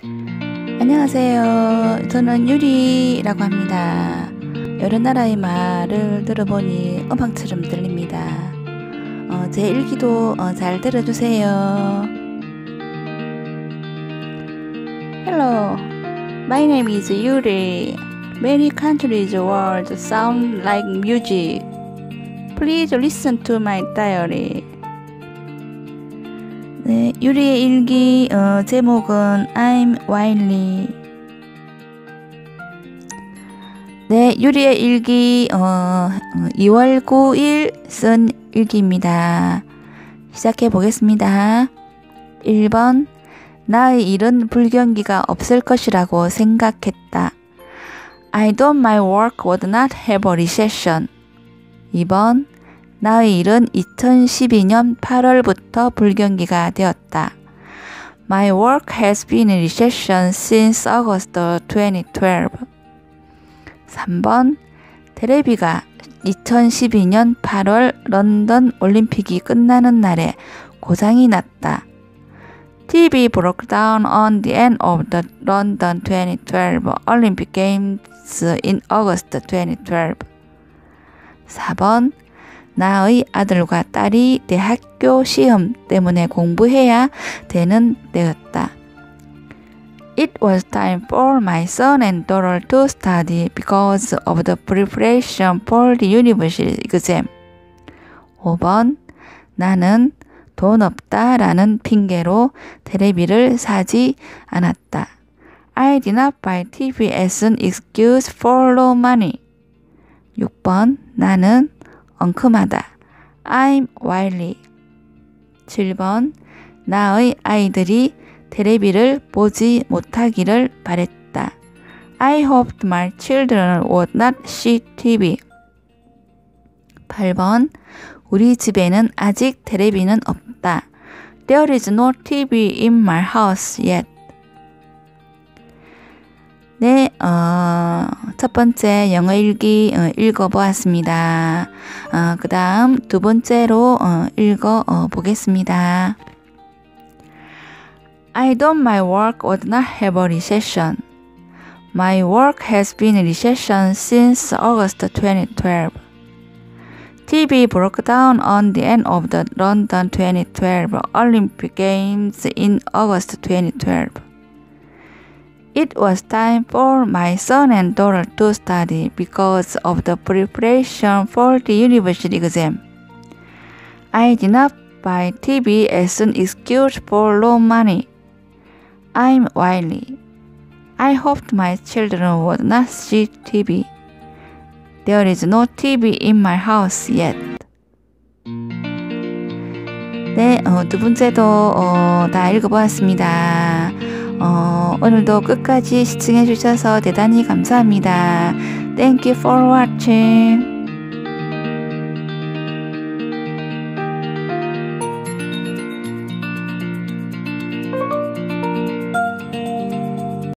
안녕하세요. 저는 유리라고 합니다. 여러 나라의 말을 들어보니 음악처럼 들립니다. 제 일기도 잘 들어주세요. Hello, my name is Yuri. Many countries world sound like music. Please listen to my diary. 네, 유리의 일기 제목은 I'm Wiley. 네, 유리의 일기 2월 9일 쓴 일기입니다. 시작해 보겠습니다. 1번 나의 일은 불경기가 없을 것이라고 생각했다. I thought my work would not have a recession. 2번 나의 일은 2012년 8월부터 불경기가 되었다. My work has been in recession since August 2012. 3번 테레비가 2012년 8월 런던 올림픽이 끝나는 날에 고장이 났다. TV broke down on the end of the London 2012 Olympic Games in August 2012. 4번 나의 아들과 딸이 대학교 시험 때문에 공부해야 되는 때였다. It was time for my son and daughter to study because of the preparation for the university exam. 5번 나는 돈 없다라는 핑계로 테레비를 사지 않았다. I did not buy TV as an excuse for low money. 6번 나는 엉큼하다. I'm Wiley. 7번 나의 아이들이 테레비를 보지 못하기를 바랬다. I hoped my children would not see TV. 8번 우리 집에는 아직 테레비는 없다. There is no TV in my house yet. 네, 첫 번째 영어 일기 읽어보았습니다. 그 다음 두 번째로 읽어보겠습니다. I thought my work would not have a recession. My work has been in recession since August 2012. TV broke down on the end of the London 2012 Olympic Games in August 2012. It was time for my son and daughter to study because of the preparation for the university exam. I did not buy TV as an excuse for low money. I'm Wiley. I hoped my children would not see TV. There is no TV in my house yet. 네, 두 번째도 다 읽어보았습니다. 오늘도 끝까지 시청해 주셔서 대단히 감사합니다. Thank you for watching.